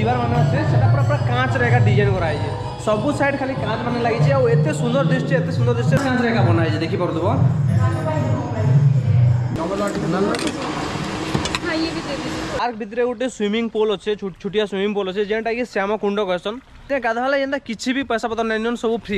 दीवार मान अच्छे से पूरा पूरा कांच रेखा डिजाइन कराई सबू साइड खाली कांच मान लगी एत सुंदर दृश्य कांच रेखा बनाई देखी पार्थ पार्क भितर गोटे स्विमिंग पूल अच्छे छुटिया स्विमिंग पूल अच्छे जेनटा कि श्याम कुंड कहसन गाधवाला जेनता किसी भी पैसा पतर नहीं सब free.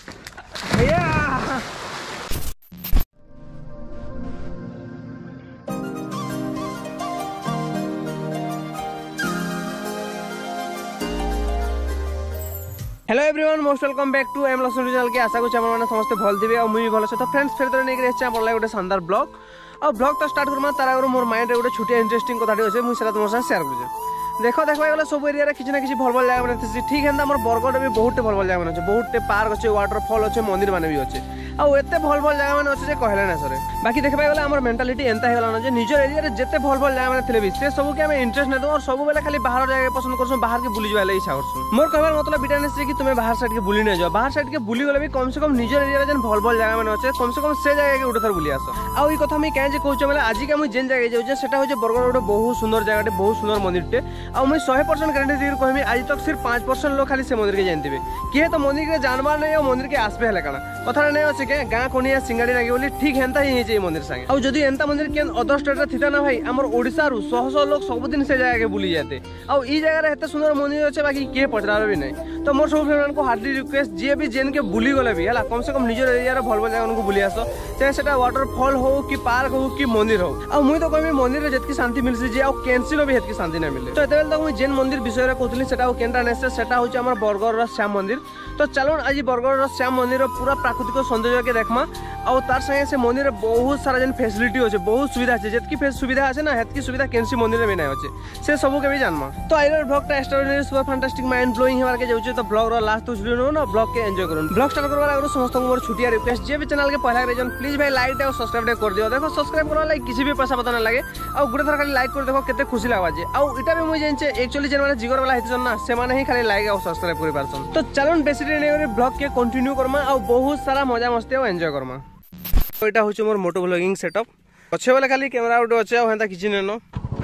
Hello everyone most welcome back to M Lakshman channel के आशा कुछ मैंने समस्त भल थे और मुझे भल तो फ्रेंड्स फिर नहीं पड़ा गोटे शानदार ब्लॉग और ब्लॉग तो स्टार्ट करमा तार आगे मोर माइंड गोटे छोटिया इंटरेस्टिंग कथा अच्छे मुझे तुम साथ शेयर कर देख गले सब एरिया किसी ना किसी भल भल जगह मैंने ठीक है मोर बरगढ़ भी बहुत भल भल जगह मैंने बहुत पार्क अच्छे वाटरफॉल अच्छे मंदिर मान भी अच्छे आउ एत भल भल जगह मैंने अच्छे कहले ना सर बाकी देखा गले आम मेंटालिटी एंता है निजर एरिया जिते भल भल जगह मैंने थे से सब के इंटरेस्ट नहीं और सब बेले खाली बाहर जगह पसंद कर बाहर के बुली जाए इच्छा कर मोर कहबार मतलब इटा नहीं कि तुम्हें बाहर साइड के बुली नहीं जाओ बाहर साइड के बुली गले भी कम से कम निजर एरिया जेन भल भल जगह मैंने अच्छे कम से कम से जगह के गोटे थर बुली आस आउ ये कथा मुझे कहीं कहूँ मैंने आज के मुझे जेन जगह जाऊँ से बरगढ़ गोटे बहुत सुंदर जगह बहुत सुंदर मंदिरटे आउ मुझे 100% गारंटी कहमी आज तक सिर्फ 5% लोग खाली से मंदिर के जानते किए तो मंदिर के जानवर नहीं और मंदिर के आसपे है कण कथा नहीं अच्छे के गाँ कोनिया सिंगाड़ी लगे बोली ठीक हेन्ता ही मंदिर संगे और जदि एंता मंदिर के अदर स्टेट थी ना भाई आम ओडिशा रु शह लोग सबुदिन से जगह के बुली जाते और ई जगह एत सुंदर मंदिर अच्छे बाकी किए पचरार भी नहीं तो मोर सब फ्रेंड को हार्डली रिक्वेस्ट जी भी जेन के बुली गले भी है कम से कम निजर एरिया भल भल जगह बुली आस चाहे से वाटरफॉल हो कि पार्क हो कि मंदिर हो और मुझे तो कहमी मंदिर में जितकी शांति मिलसी जे कैंसिल भी हेतकी शांति नहीं मिले तो एत तक मुझे जेन मंदिर विषय में कहती केनटा नेसे सेटा होची हमर बरगढ़ श्याम मंदिर तो चलो आज बरगढ़ श्याम मंदिर पूरा प्राकृतिक सौंदर्य के देखमा और तार संगे से मंदिर बहुत सारा जेन फैसिलिटी अच्छे बहुत सुविधा अच्छे जितकी सुविधा अच्छे ना हेतकी सुविधा कैंसी मंदिर में नहीं अच्छे से सब के भी जानमा तो आइर ब्लॉग टा extraordinary super fantastic mind blowing होबार के जाउचे तो ब्लॉग रो लास्ट तो सुनो ना ब्लॉग के एंजॉय करूँ ब्लॉग स्टार्ट करवार आगे समस्त मोर छुटिया रिक्वेस्ट जे भी चैनल के पहला रीजन प्लीज भाई लाइक और सब्सक्राइब कर दियो देखो सब्सक्राइब करवा लाइक किसी भी पैसा पता ना लगे और गोटे थर खाली लाइक कर देखो केते खुशी लागबा जे और इटा भी मुझे जानचे एक्चुअली जेन माने जिगर वाला हेतु ना से माने ही खाली लाइक और सब्सक्राइब करि पारसन तो चलो बेसी नहीं ब्लॉग के कंटिन्यू करमा और बहुत सारा मजा मस्ती और एंजॉय करमा तो इटा होचे मोर मोटो ब्लॉगिंग सेटअप अच्छे वाले खाली कैमरा उठे अच्छे और हेंता किछि नेनो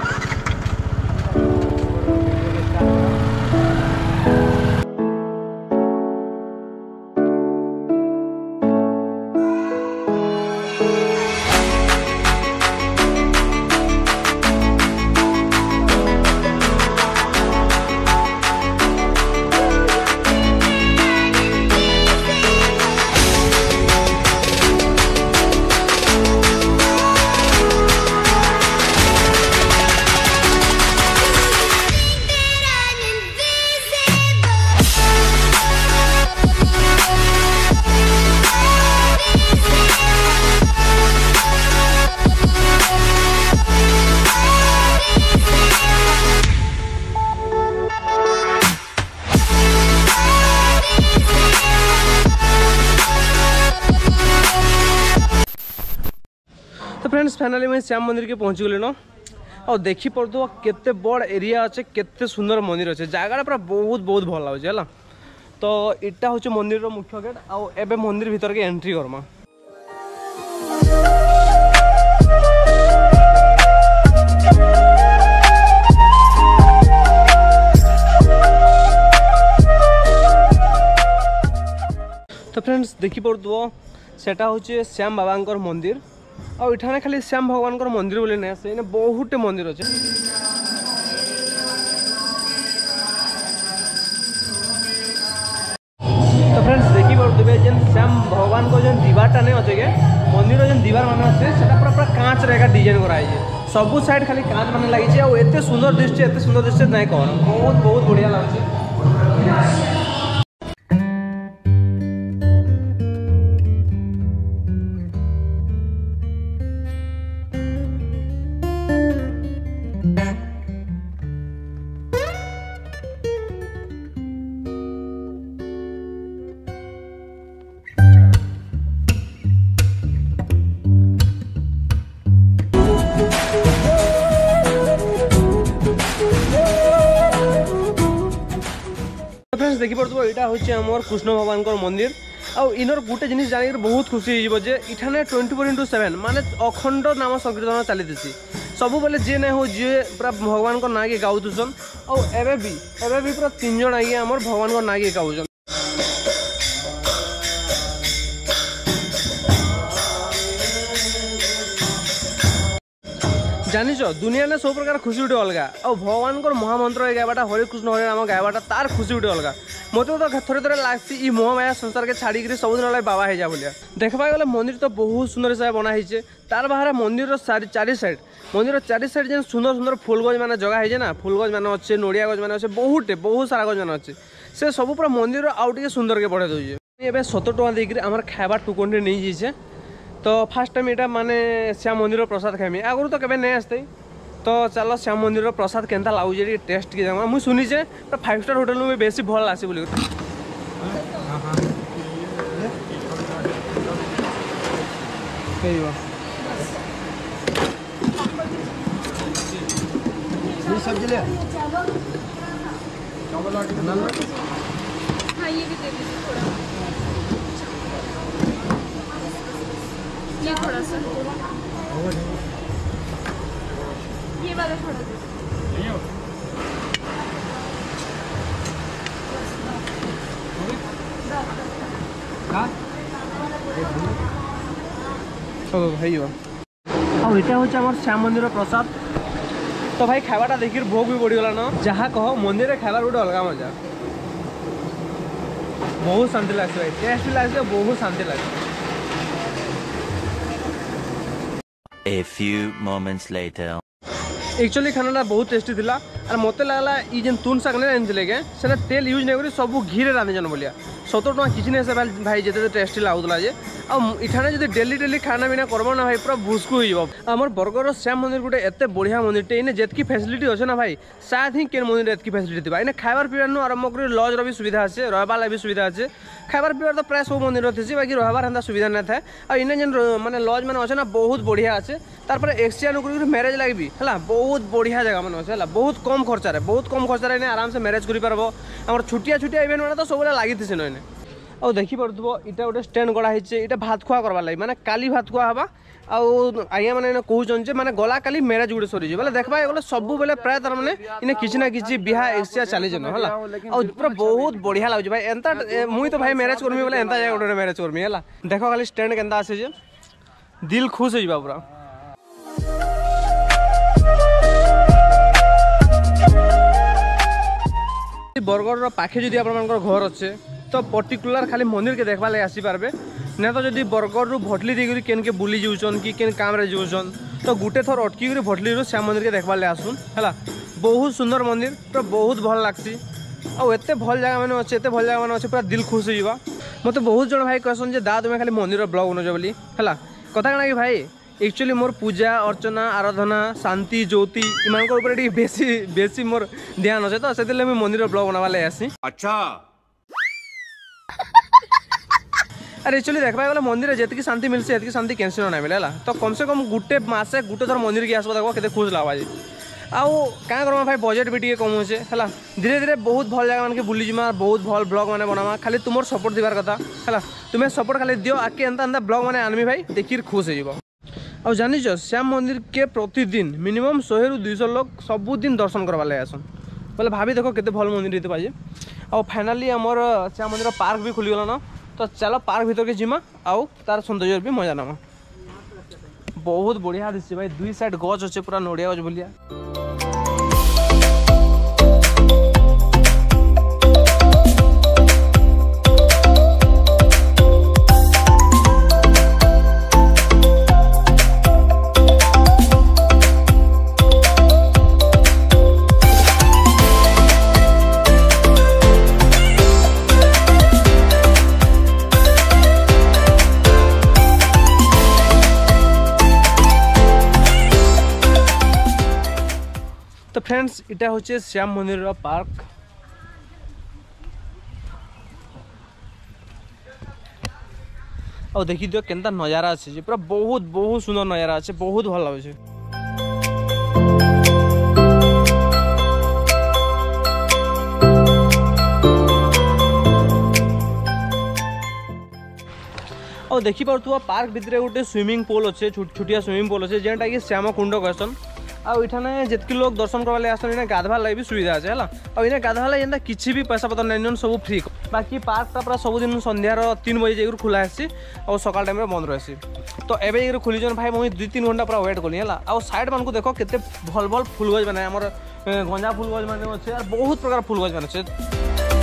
फ्रेंड्स फाइनली मैं श्याम मंदिर के पहुँची गले न और देखी पड़ो केते बड़ एरिया अच्छे केते सुंदर मंदिर अच्छे जगह पूरा बहुत बहुत भल लगे है तो इटा हूँ मंदिर मुख्य गेट आउ एबे मंदिर भीतर के एंट्री करमा तो फ्रेंड्स देखी पड़ो सेटा हूँ श्याम बाबा मंदिर और इठाने खाली श्याम भगवान मंदिर बोले नहीं आसे इन्हें बहुत मंदिर अच्छे तो फ्रेंड्स देखी पारे जेन श्याम भगवान को जो दीवारटा नहीं अच्छे मंदिर जो दीवार मान अच्छे से पूरा पूरा कांच रेखा डिजाइन कराई सबू साइड खाली कांच मान लगी और एत सुंदर दृश्य नहीं कह बहुत बहुत बढ़िया लगे देखी पड़ो यहाँ हूँ आमर कृष्ण भगवान मंदिर आउ इनर गोटे जिन जान बहुत खुशी हो इठाने 24/7 माने अखंड नाम संकीर्तन चली सब बेले जी नहीं हो जी पूरा भगवान को ना के गाउछन और एबे भी पूरा 3 जन आगे हमर भगवान को ना के गाउछन। जानिच दुनिया ने सब प्रकार खुशी उठे अलग और भगवान को महामंत्र गायबाटा हरे कृष्ण हरे राम गायबाटा तार खुशी उठे अलग मत तो थे थे लगे मोहमाया संसार के छाड़ी सबुदिन बाबा हो जा बोलिया देखा गले मंदिर तो बहुत सुंदर से बनाई तार बाहर मंदिर चारि साइड जेन सुंदर सुंदर फूल गज मैंने जगह है ना फूल गज मैंने अच्छे नड़िया गज मैंने बहुत सारा गज मैंने अच्छे से सब पूरा मंदिर आउ टे सुंदर के बढ़े दूचे ये 70 टका देकर आम खाइबा टुकन नहीं जाइए तो फास्ट टाइम यहाँ माने श्याम मंदिर प्रसाद खाइमी आगु तो कभी नहीं आसते तो चलो श्याम मंदिर प्रसाद केनता लगुचे टेस्ट की मुझे शुनीचे 5 स्टार होटेल में बेसी भल आसी बोली सब्जी ले ये थोड़ा सा ये वाला थोड़ा भाई और इटा हूँ श्याम मंदिर प्रसाद तो भाई खावाटा देखिए भोग भी बढ़ीगला न जहाँ कह मंदिर खाइबार गोटे अलग मजा बहुत शांति लगे भाई टेस्ट भी लगे बहुत शांति लगे। A few moments later. Actually खाना बहुत टेस्टी थिला और मत लगला ये जेन तुन शाग नहीं आनी के से तेल यूज नहीं करी सब घी रे रांधि जन बोलिया 70 टका किसी नहीं से भाई जिते टेस्टी लगुला जे इठाने जब डेली खाना पीना करब ना भाई पूरा भुसकु हो आमर बरगढ़ श्याम मंदिर गोटे एत बढ़िया मंदिर इन्हें जितकी फैसिलिटी अच्छे ना भाई शायद ही केन मंदिर एतकी फैसिलिटी थी इन्हें खाइबार पीबार आरम्भ कर लज भी सुविधा अच्छे रहबार भी सुविधा अच्छे खाइबार पीबार तो प्राय सब मंदिर थी बाकी रहबार हेन्ता सुविधा नहीं था और इन्हें जेन माने लज मैंने अच्छे ना बहुत बढ़िया अच्छे तार एक्सचेंज कर मैरेज लगे है बहुत बढ़िया जगह मैंने अच्छे बहुत कम खर्चार इन्हें आराम से मैरेज कर छुटिया इवेंट मैंने तो सब लगी थी इन्हें और देखी पार्थिव इटा गोटे स्टैंड गड़ा है भात खुआ करवा लगे माने काली भात खुआ हवा आज्ञा मैंने कहते माने गला काली मैरेज गोटे सरी बोले देखा गले सब बेले प्राय तार मैंने इन्हें किसी ना कि बिहा एक्सचेंज चली जन है और पूरा बहुत बढ़िया लगे भाई एंता मुई तो भाई मैरेज करमी बोले एंता जगह गोटे मैरेज करमी है देख खाली स्टैंड केनता आसे दिल खुश हो पूरा बरगढ़ पाखे जदि आपनकर घर अच्छे तो पर्टिकुलर खाली मंदिर के देखा लगे आसी पारबे ना तो जदि बरगढ़ रू भटली देकर केन के बुली जाऊन कि केन काम रे जाऊन तो गुटे थर अटकी भटली रू श्याम मंदिर के देखा लगे आसुन है बहुत सुंदर मंदिर पूरा बहुत भल लगसी और एत भल जगह मैंने अच्छे एत भल जगह मैंने अच्छे पूरा दिल खुश हो मत बहुत जन भाई कहसन जे दा तुम्हें खाली मंदिर ब्लॉग बनाऊछ बोली है कथा कण कि भाई एक्चुअली मोर पूजा अर्चना आराधना शांति ज्योति इमान ऊपर बेसी मोर ध्यान अच्छे तो से मंदिर ब्लॉग बनावा लगे आसी अच्छा अरे एक्चुअली देखा गले मंदिर जी शांति मिलसे ये शांति कैंसिल ना मिले तो कम से कम गुटे मासे गुटे थर मंदिर की आसो देखो केते खुश लगा जी आउ क्या करमा भाई बजेट भी टे कम होचे है धीरे धीरे बहुत भल जगह मान के बुली जिमा बहुत भल ब्लॉग मैंने बनावा खाली तुम सपोर्ट दिवार कथा है तुम्हें सपोर्ट खाली दियो आके एंता एंता ब्लॉग मैंने आनमी भाई देखिए खुश हो और जानिच श्याम मंदिर के प्रतिदिन मिनिमम 100 ରୁ 200 लोग सबुदिन दर्शन करवा लगे आसन बोले भाभी देखो केते भल मंदिर पाजे और फाइनाली आमर श्याम मंदिर पार्क भी खुलीगला ना तो चलो पार्क भीतर के जिमा आउ तार सौंदर्य भी मजा नामा बहुत बढ़िया दिशे भाई 2 साइड गज अच्छे पूरा नड़िया गज भलिया तो फ्रेंड्स इटा होचे श्याम मंदिर पार्क और देखी दियो केनता नजारा अच्छे पूरा बहुत बहुत सुंदर नजारा अच्छे बहुत भल लगे और देखी पार्थ पार्क भितर गोटे स्विमिंग पूल अच्छे छुटिया स्विमिंग पूल अच्छे जेनटा कि श्याम कुंड कहसन आठाने जितकी लोग दर्शन करवा आसन गाधवा लगे भी सुविधा अच्छे है और इन्हें गाधवा लगे जेनता किसी भी पैसा पतर नहीं सब फ्री बाकी पार्कटा पूरा सबुदिन सन्धार 3 बजे जाकर खुला आसी और सकाल टाइम बंद रही तो एवं खोलीन भाई मुझे 2-3 घंटा पूरा वेट कली है और साइड मान को देख के भल भल फुल गज मैंने आमर गंजा फुल गज मैंने अच्छे और बहुत प्रकार फुल गज मैंने अच्छे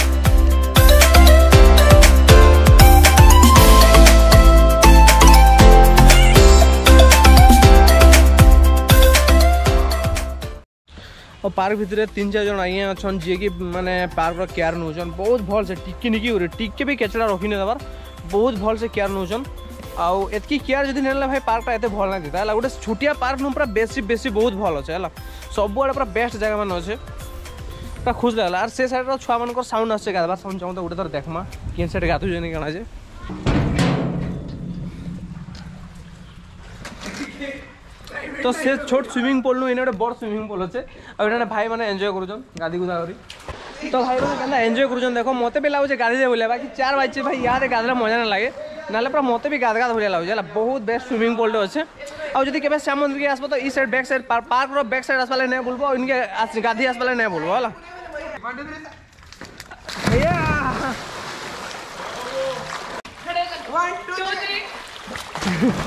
और पार्क भितर 3-4 जन आगे अच्छा जी कि माने पार्क केयर नौन बहुत भल से टिके निकी टिके भी केचड़ा रखी नहीं देवार बहुत भल से केयर नौन आउ एतकी केयर जब नहीं भाई पार्कटा एत भल ना देता है गोटे छोटिया पार्क पूरा बेसी बेसी बहुत भल अच्छे है सब आड़े पूरा बेस्ट जगह मान अच्छे पूरा खुश लगला और से साइड छुआ मान साउंड आसे गाधबार साउंड चाहूँ तो गोटे थर देखमा कि साइड गाधुन क्या जे तो से छोट स्विमिंग पूल इन गोटे बड़ स्विमिंग पूल अच्छे और भाई मैंने एंजॉय करुन गाधी गुधा कर तो भाई मैंने एंजॉय करुन देख मत भी लगे गाधी दे बोले बाकी 4 बजे भाई यार गाधे मजा ना लगे ना पूरा मत भी गाध भाई लगे बहुत बेस्ट स्विमिंग पूल अच्छे और जब के श्याम मंदिर के आसब तो इस side back side park back side आसपाले नहीं बोलबो इनके गाधी आसपाले नहीं बोलबो है भैया 1 2 3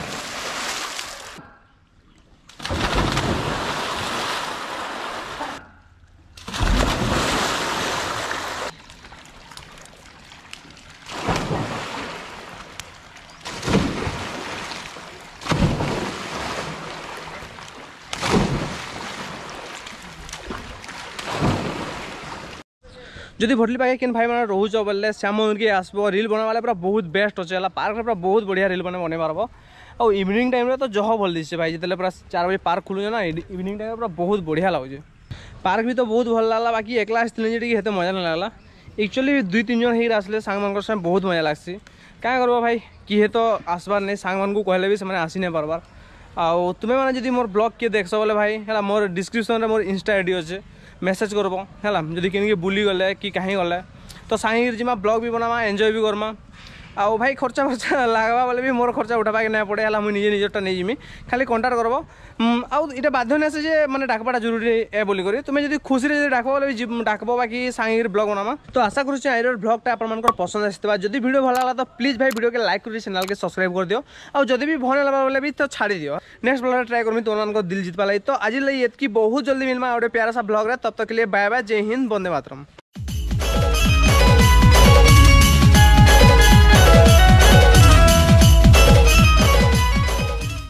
जदि भटली पाखे केन भाई मैंने रोच बोले श्याम मंदिर के आसब रिल बना वाले पूरा बहुत बेस्ट अच्छे है पार्क पूरा बहुत बढ़िया रिल बने पारब और इवनिंग टाइम तो जह भल दिशे भाई जितने पूरा 4 बजे पार्क खुलुचे ना इवनिंग टाइम पूरा बहुत बढ़िया लगे पार्क भी तो बहुत भल लगला बाकी एकला आसते हेते मजा नहीं लगला एक्चुअली 2-3 जन होकर आसले सांग मान साथ बहुत मजा लगसी क्या करबो भाई किए तो आसबार नहीं सांग मान को कहले भी से आसी नहीं पारबार आउ तुम्हें मैंने जब मोर ब्लॉग किए देखस बोले भाई है मोर डिस्क्रिप्शन में मोर इंस्टा आईडी अच्छे मेसेज करब है जदि कि बुली गले कि कहीं गले तो साइर जिमा ब्लॉग भी बनामा एंजॉय भी करमा आउ भाई खर्चा फर्चा लगवा बोले भी मोर खर्चा उठाबाके नहीं पड़े है मुझे निजरटा नहीं जिमी खाली कंटाक्ट करब आउ इटा बाध्य नहीं आसे जे माने डाकबाटा जरूरी है बोली करी तुम्हें जब खुशी से डाक बोले भी डाकब बाकी साइर ब्लॉग बनामा तो आशा करुच्छे आइर ब्लॉगटा आपन पसंद आसता जदि वीडियो भल लगा तो प्लीज भाई वीडियो के लाइक कर चैनल के सब्सक्राइब कर दियो और जदि भी भल लगा बोले भी तो छाड़ी दियो नेक्स्ट ब्लॉग ट्राई करमी तुम दिल जीतवा लगी तो आज लगी बहुत जल्दी मिलमा गोटे प्यारा सा ब्लॉग तब तक के लिए बाय बाय जय हिंद वंदे मातरम।